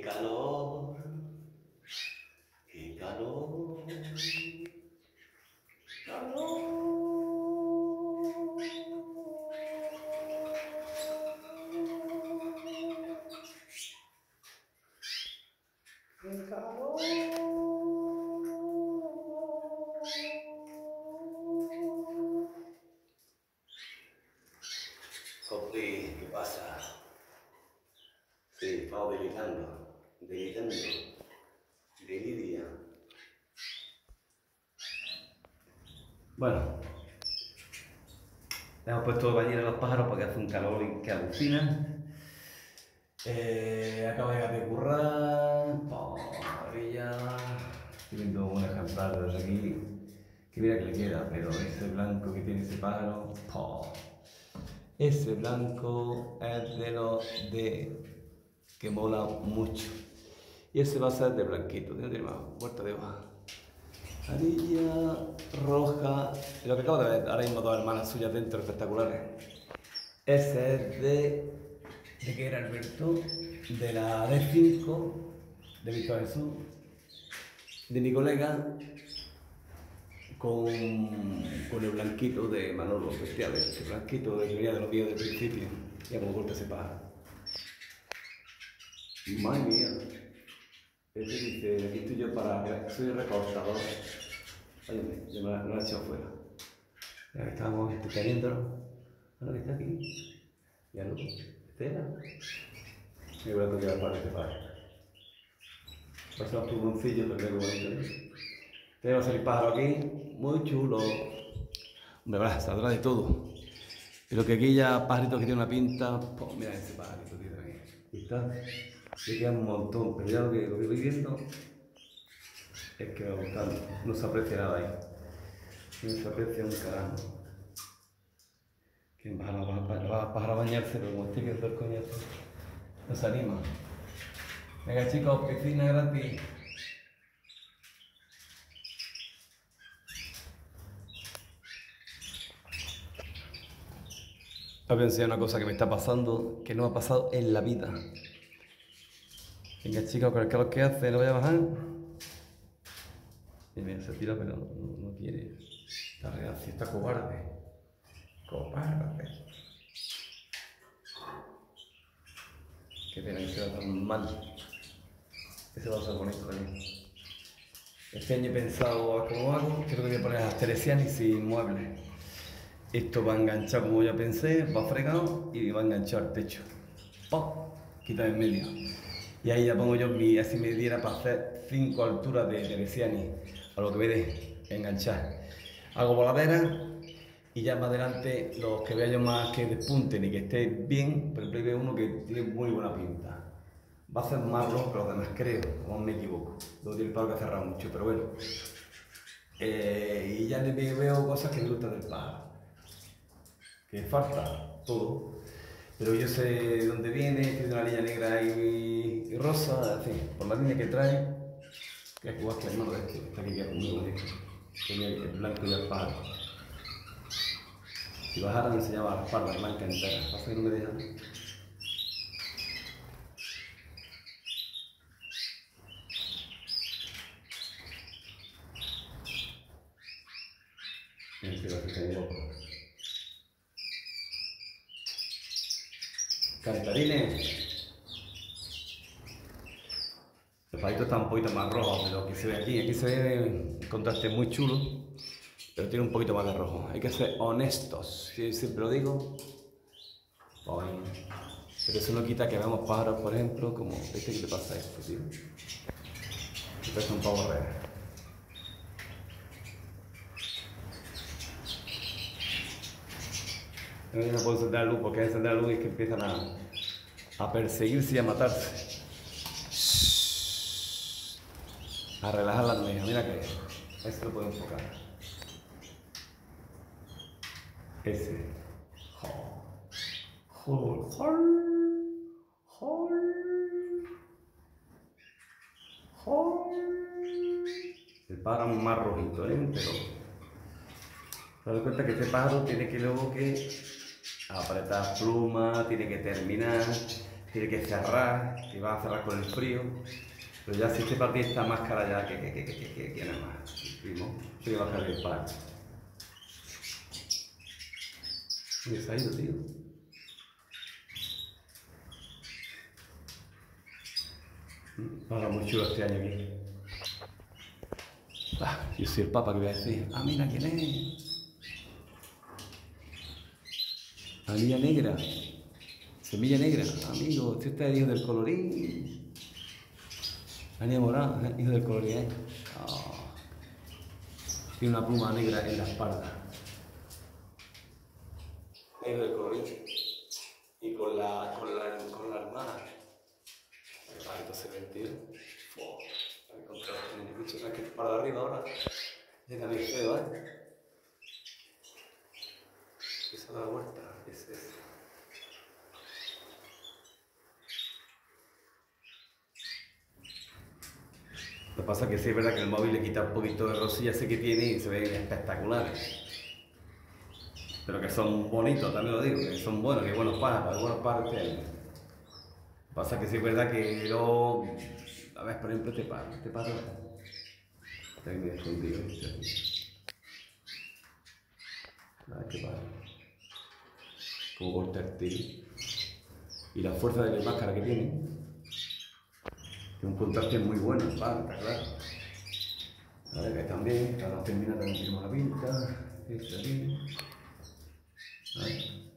calor, qué calor, calor. Qué calor. Copri, ¿qué pasa? Sí, estamos delirando, deliria. Bueno, hemos puesto bañera a los pájaros porque hace un calor que alucina. Acabo de llegar de currar, maravilla. Estoy viendo un ejemplar desde aquí, que mira que le queda, pero ese blanco que tiene ese pájaro, ese blanco es de los que mola mucho. Y ese va a ser de blanquito, tiene más vuelta de hoja. Amarilla, roja, y lo que acabo de ver, ahora mismo dos hermanas suyas dentro espectaculares. Ese es ¿de qué era Alberto? De la D5, de Víctor Jesús, de mi colega, con el blanquito de Manolo Bestiales, el blanquito de que venía de los vídeos del principio. Ya como corta ese pájaro. Madre mía. Este dice, aquí estoy yo para, soy recortador. Óyeme, yo me lo he echado fuera. Ya que estábamos teniéndolo. Ahora que está aquí. Ya no. Este era. Me voy a tocar para este pájaro. Pasamos pulmoncillos, pero luego tenemos el pájaro aquí, muy chulo. Hombre, verdad, saldrá de todo. Pero que aquí ya pajaritos que tiene una pinta, pues mira ese pajarito, tío, aquí. Y está, le queda un montón, pero ya lo que voy viendo es que no se aprecia nada ahí. No se aprecia un carajo. Que va a bañarse, pero como estoy que hacer coñazo, no se anima. Venga chicos, piscina gratis. Os voy a enseñar una cosa que me está pasando, que no me ha pasado en la vida. Venga chicos, con el calor que hace, lo voy a bajar. Y mira, se tira pero no quiere. Está reacio, está cobarde. Cobarde. Qué pena que se va tan mal. Ese va a ser bonito también. Este año he pensado, ¿cómo hago? Creo que voy a poner las teresianas sin muebles. Esto va enganchado como yo pensé, va fregado y va enganchado al techo. ¡Pum! Quita en medio. Y ahí ya pongo yo así me diera para hacer 5 alturas de teresiani, a lo que me dé, enganchar. Hago voladera y ya más adelante los que vea yo más que despunten y que esté bien, pero veo uno que tiene muy buena pinta. Va a ser más rojo que los demás, creo, o me equivoco. Lo tiene el pájaro que ha cerrado mucho, pero bueno. Y ya le veo cosas que me gustan del pájaro. Que falta todo. Pero yo sé dónde viene, tiene una línea negra y rosa, en fin, por la línea que trae, que es igual que el hermano de este, está aquí que es muy bonito. Tiene el blanco y el pájaro. Si bajara me enseñaba la espalda blanca entera, pasa que no me dejan. Cantarines. El pajito está un poquito más rojo de lo que se ve aquí. Aquí se ve un contraste muy chulo, pero tiene un poquito más de rojo. Hay que ser honestos, siempre lo digo. Pero eso no quita que veamos pájaros, por ejemplo, como este que te pasa esto, tío. Esto es un pavo real. No puedo encender la luz porque encender la luz es que empiezan a perseguirse y a matarse. A relajar la almeja, mira que eso lo puedo enfocar. Ese. El pájaro más rojito, pero te das cuenta que este pájaro tiene que luego que apretar pluma, tiene que terminar, tiene que cerrar, que va a cerrar con el frío. Pero ya si este partido está más cara ya que nada más. El primo, tiene que bajar el par. ¿Dónde se ha ido, tío? Ahora muy chulo este año aquí. Yo soy el papa que voy a decir. Ah, mira quién es. Anilla negra. Semilla negra. Amigo, usted está hijo del colorín. Anilla morada, hijo del colorín, ¿eh? Oh. Tiene una pluma negra en la espalda. Hijo del colorín. Y con la hermana. Entonces se ve, tío. Es que para arriba ahora. Es también feo, ¿eh? Esa da la vuelta. Es. Lo que pasa es que sí es verdad que el móvil le quita un poquito de rosilla ese que tiene y se ven espectaculares. Pero que son bonitos, también lo digo, que son buenos, que buenos para este año. Lo que pasa es que sí es verdad que yo... A ver, por ejemplo, este paro. Está ahí medio escondido, a ver qué paro. Como corta el tiro. Y la fuerza de la máscara que tiene. Que un contraste muy bueno, está claro. A ver, que también, ahora termina también tenemos la pinta. Este aquí. Ahí.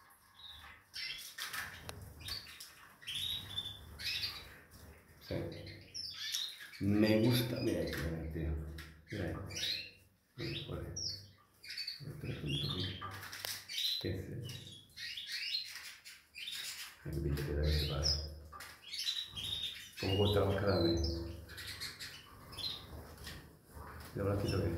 Sí. Me gusta, mira ahí, tío. Mira ahí. El billete de ese padre. ¿Cómo corta la máscara de mí? ¿Y ahora quito qué?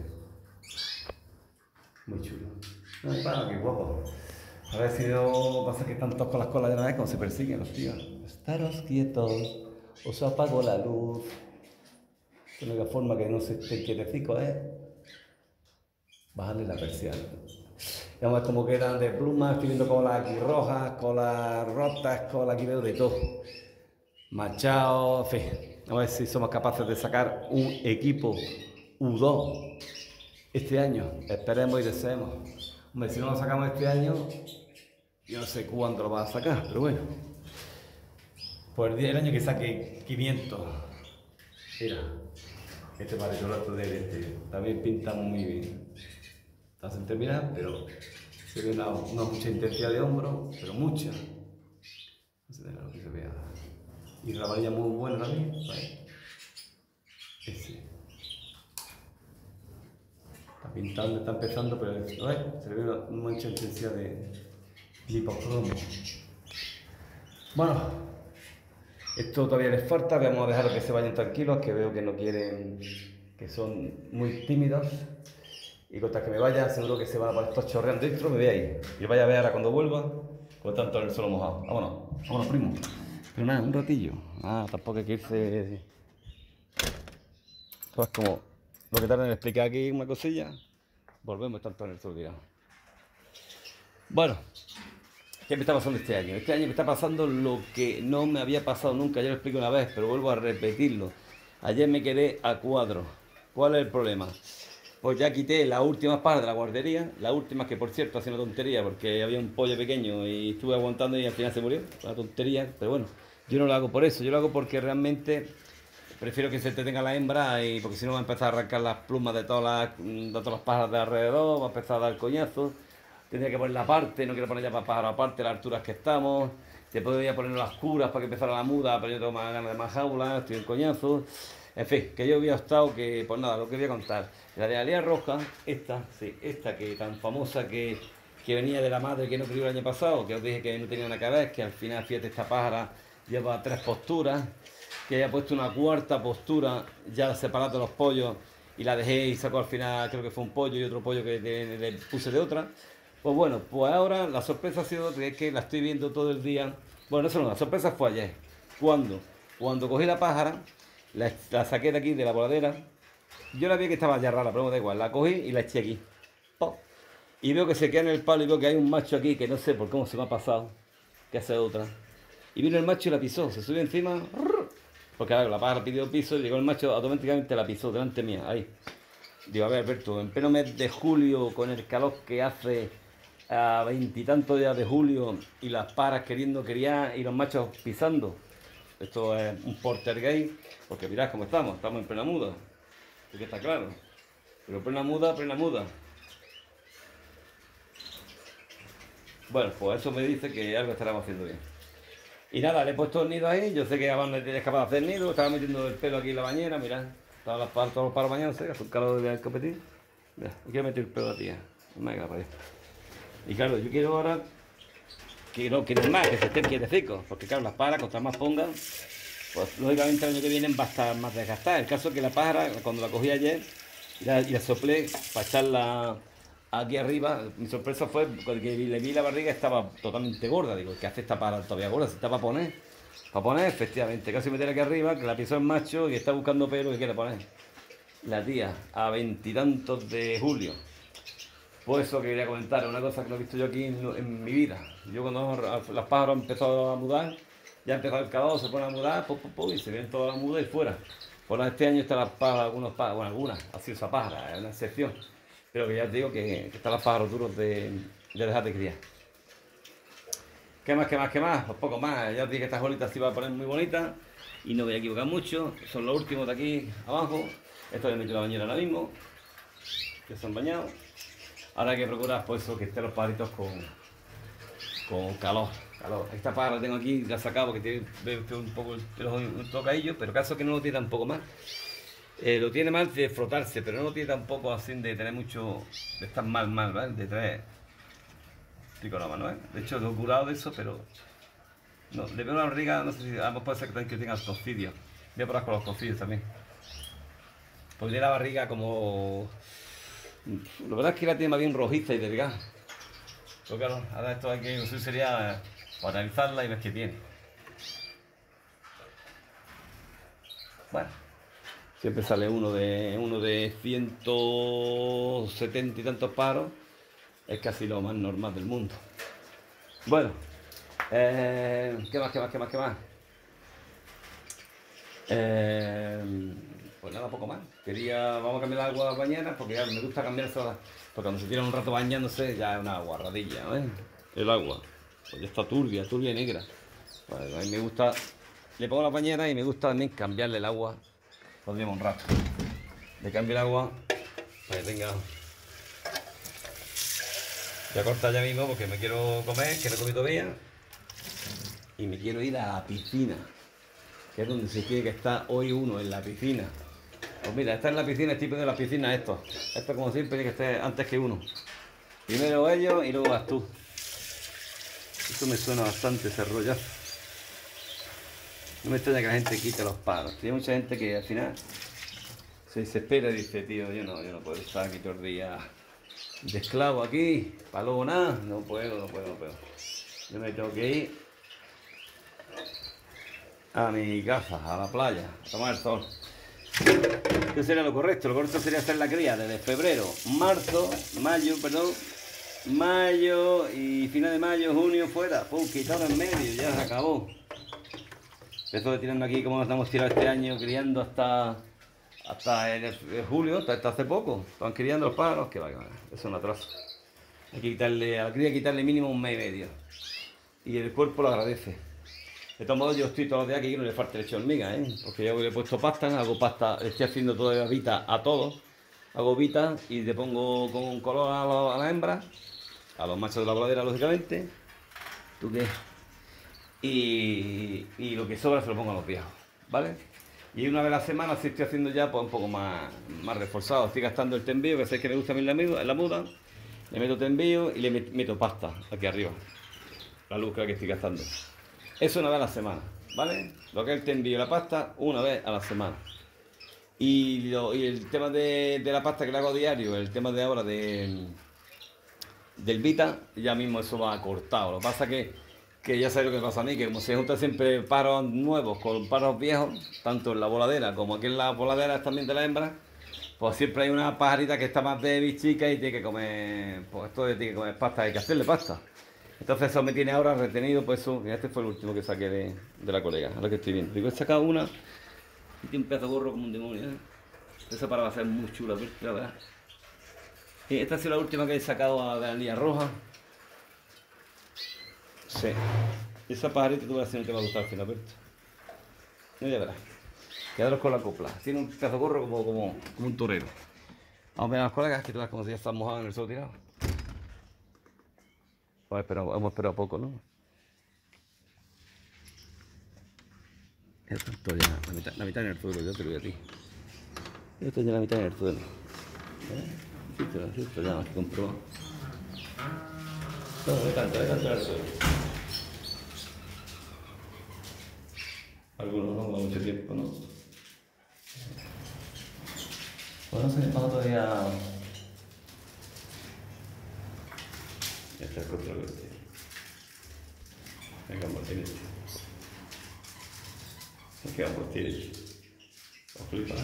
Muy chulo. Ay, para, qué guapo. A ver si no pasa que están todos con las colas de una vez como se persiguen los tíos. Estaros quietos, os apago la luz. De la única forma que no se esté quietecico es bajarle la persiana. Y vamos a ver cómo quedan de plumas. Estoy viendo colas aquí rojas, colas rotas, colas aquí veo de todo. Machado, en fin. A ver si somos capaces de sacar un equipo U2 este año. Esperemos y deseemos. Hombre, si no lo sacamos este año, yo no sé cuándo lo va a sacar, pero bueno. Pues el año que saque 500. Mira, este parece el otro de este. También pinta muy bien. Está sin terminar, pero se ve una mucha intensidad de hombro, pero mucha. No sé de lo que se vea. Y la varilla muy buena también. Vale. Ese. Está pintando, está empezando, pero se le ve una mucha intensidad de hipocromo. Bueno, esto todavía les falta, vamos a dejar que se vayan tranquilos, que veo que no quieren, que son muy tímidos. Y contra que me vaya, seguro que se van a poner estos chorreando dentro, me voy a ir. Y vaya a ver ahora cuando vuelva, con tanto en el suelo mojado. Vámonos, primo. Pero nada, un ratillo. Tampoco hay que irse. Esto es como lo que tardan en explicar aquí una cosilla. Volvemos tanto en el suelo, digamos. Bueno, ¿qué me está pasando este año? Este año me está pasando lo que no me había pasado nunca. Ya lo expliqué una vez, pero vuelvo a repetirlo. Ayer me quedé a cuadro. ¿Cuál es el problema? Pues ya quité las últimas pajas de la guardería, las últimas que por cierto hacía una tontería porque había un pollo pequeño y estuve aguantando y al final se murió, una tontería, pero bueno, yo no lo hago por eso, yo lo hago porque realmente prefiero que se te tenga la hembra y porque si no va a empezar a arrancar las plumas de todas las pajas de alrededor, va a empezar a dar coñazos, tendría que poner la parte, no quiero poner ya para pájaro aparte las alturas que estamos, te podría poner las curas para que empezara la muda, pero yo tengo más ganas de más jaulas, estoy en coñazos. En fin, que yo había estado que, pues nada, lo que voy a contar. La de la Lía Roja, esta que tan famosa que venía de la madre que no crió el año pasado, que os dije que no tenía nada que ver, que al final, fíjate, esta pájara lleva 3 posturas, que haya puesto una cuarta postura, ya separando los pollos, y la dejé y sacó al final, creo que fue un pollo y otro pollo que le puse de otra. Pues bueno, pues ahora la sorpresa ha sido que la estoy viendo todo el día. Bueno, eso no, la sorpresa fue ayer. Cuando cogí la pájara, la saqué de aquí, de la voladera. Yo la vi que estaba ya rara, pero me da igual. La cogí y la eché aquí. ¡Pum! Y veo que se queda en el palo y veo que hay un macho aquí que no sé por cómo se me ha pasado. Que hace otra. Y vino el macho y la pisó, se subió encima, porque claro, la pájara pidió piso y llegó el macho, automáticamente la pisó delante mía, ahí. Digo, a ver, Alberto, en pleno mes de julio, con el calor que hace a veintitantos días de julio y las paras queriendo criar y los machos pisando. Esto es un poltergeist, porque mirad cómo estamos en plena muda, porque está claro. Pero plena muda, plena muda. Bueno, pues eso me dice que algo estaremos haciendo bien. Y nada, le he puesto el nido ahí, yo sé que Avan es capaz de hacer nido, estaba metiendo el pelo aquí en la bañera, mirad. Todos los paros bañándose, hace un calor de competir. Mira, quiero meter el pelo a la tía. No me haga para allá. Y claro, yo quiero ahora que no más, que se estén quietecicos, porque claro, las paras, contra más pongan, pues lógicamente el año que viene va a estar más desgastada. El caso es que la pájara, cuando la cogí ayer y la soplé para echarla aquí arriba, mi sorpresa fue que le vi la barriga, estaba totalmente gorda. Digo, ¿qué hace esta pájara todavía gorda? Si está para poner. Para poner, efectivamente, casi meter aquí arriba, que la pisó el macho y está buscando pelo que quiere poner. La tía, a veintitantos de julio. Pues eso que quería comentar, una cosa que no he visto yo aquí en mi vida. Yo cuando las pájaros han empezado a mudar, ya ha empezado el calor, se ponen a mudar, y se ven toda la muda y fuera. Por este año están las pájaras, algunas, ha sido esa pájara, es una excepción. Pero que ya te digo que están los pájaros duros de dejar de criar. ¿Qué más, qué más, qué más? Pues poco más. Ya os dije que estas bolitas se iban a poner muy bonitas y no voy a equivocar mucho. Son los últimos de aquí abajo. Esto le he metido la bañera ahora mismo, que se han bañado. Ahora hay que procurar pues eso, que estén los pajaritos con calor. Esta pájara la tengo aquí, la he sacado porque veo un poco un tocadillo, pero caso que no lo tiene tampoco mal. Lo tiene mal de frotarse, pero no lo tiene tampoco así de tener mucho, de estar mal, ¿vale? De traer pico la mano, ¿eh? De hecho, lo he curado de eso, pero no, le veo una barriga, no sé si a lo mejor puede ser que tenga cocidios. Voy a probar con los cocidios también. Pues tiene la barriga como... La verdad es que la tiene más bien rojiza y delgada. Pero claro, ahora esto hay que, no sé, sería para analizarla y ver qué tiene. Bueno, siempre sale uno de 170 y tantos paros. Es casi lo más normal del mundo. Bueno, ¿qué más? Pues nada, poco más. Vamos a cambiar el agua mañana porque ya me gusta cambiar eso. Porque cuando se tiran un rato bañándose ya es una guarradilla, ¿eh? El agua. Pues ya está turbia y negra. Pues a mí me gusta, le pongo la bañera y me gusta también cambiarle el agua cuando lleva un rato. Le cambio el agua para que tenga... Voy a cortar ya mismo porque me quiero comer, que no he comido todavía. Y me quiero ir a la piscina, que es donde se tiene que estar hoy uno, en la piscina. Pues mira, estar en la piscina, estoy pidiendo la piscina esto. Esto como siempre tiene que estar antes que uno. Primero ellos y luego vas tú. Esto me suena bastante ese rollazo. No me extraña que la gente quite los paros. Hay mucha gente que al final se desespera y dice, tío, yo no puedo estar aquí todo el día de esclavo aquí, para luego nada. No puedo. Yo me tengo que ir a mi casa, a la playa, a tomar el sol. ¿Qué sería lo correcto? Lo correcto sería hacer la cría desde mayo y final de mayo, junio, fuera. Pum, quitado en medio, ya se acabó. Esto de tirando aquí como nos estamos tirando este año, criando hasta el julio, hasta hace poco. Estaban criando los pájaros, que va. Eso es un atraso. Hay que quitarle, a la cría hay que quitarle mínimo un mes y medio. Y el cuerpo lo agradece. De todos modos, yo estoy todos los días que no le falta leche de hormiga, ¿eh? Porque yo le he puesto pasta, hago pasta, le estoy haciendo todavía vita a todos. Hago vita y le pongo con color a las hembras, a los machos de la voladera, lógicamente. ¿Tú qué? Y lo que sobra se lo pongo a los viejos, ¿vale? Y una vez a la semana sí estoy haciendo ya pues un poco más reforzado. Estoy gastando el tembío, que sé que me gusta a mí en la muda. Le meto tembío y le meto pasta aquí arriba. La luz que estoy gastando. Eso una vez a la semana, ¿vale? Lo que es el tembío y la pasta, una vez a la semana. Y el tema de la pasta que le hago diario, el tema de ahora del Vita, ya mismo eso va cortado. Lo que pasa que ya sabes lo que pasa a mí, que como se juntan siempre paros nuevos con paros viejos, tanto en la voladera como aquí en la voladera también de la hembra, pues siempre hay una pajarita que está más débil, chica, y tiene que comer, pues esto tiene que comer pasta, hay que hacerle pasta. Entonces eso me tiene ahora retenido, pues eso, que este fue el último que saqué de la colega, ahora que estoy viendo. Digo, he sacado una y tiene un pedazo de gorro como un demonio, ¿eh? Esa para va a ser muy chula, la verdad. Y esta ha sido la última que he sacado de la línea roja. Sí. Esa pajarita tú verás si no te va a gustar al final, Alberto. No, ya verás. Quedaros con la copla. Tiene un pedazo de gorro como un torero. Vamos a ver a las colegas que tú ves como si ya están mojadas en el suelo tirado. Hemos esperado poco, ¿no? Esto estoy ya la mitad en el suelo, yo te lo digo a ti. Yo estoy ya la mitad en el suelo. Sí, ya más que comprobar. No, me encanta el suelo. Algunos no da mucho tiempo, ¿no? Pues no se me pasa todavía. Esta es otra cosa. Venga, Martín. Es que vamos a tirar. A flipar.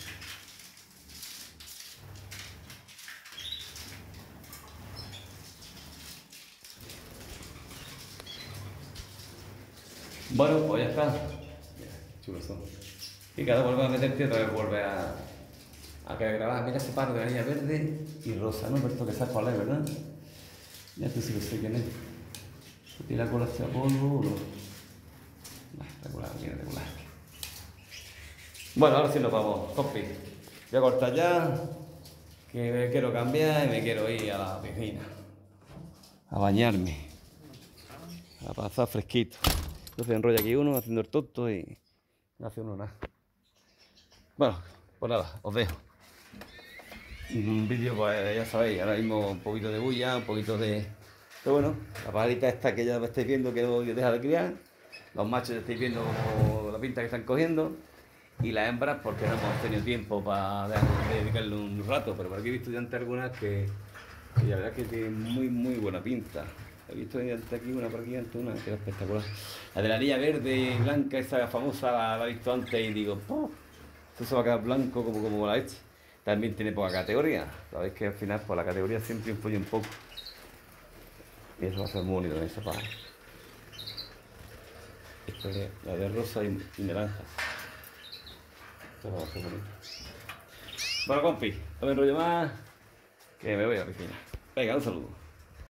Bueno, pues ya está. Chulos son. Y cada vuelve a meterte, otra vez vuelve a querer grabar. Mira ese paro de la línea verde y rosa, ¿no? Pero esto que sabes cuál es, ¿verdad? Ya tú sí que sé quién es. Tiene la cola hacia polvo o no. Regular, bien regular. Bueno, ahora sí nos vamos, compi. Voy a cortar ya, que me quiero cambiar y me quiero ir a la piscina. A bañarme. A pasar fresquito. Entonces enrolla aquí uno haciendo el tonto y no hace uno nada. Bueno, pues nada, os dejo. Un vídeo, pues ya sabéis, ahora mismo un poquito de bulla, un poquito de... Pero bueno, la pajarita esta que ya me estáis viendo que deja de criar. Los machos ya estáis viendo como la pinta que están cogiendo. Y las hembras porque no hemos tenido tiempo para dedicarle un rato. Pero por aquí he visto ya antes algunas que la verdad es que tienen muy buena pinta. He visto antes aquí una por aquí, antes una que era espectacular. La de la anilla verde y blanca, esa famosa, la he visto antes y digo, ¡oh! Esto se va a quedar blanco como la hecha. También tiene poca categoría. Sabéis que al final por la categoría siempre influye un poco. Y eso va a ser muy bonito en esa paja. Esto es la de rosa y naranja. Esto va a ser bonito. Bueno, compi, no me enrollo más, que me voy a la piscina. Venga, un saludo.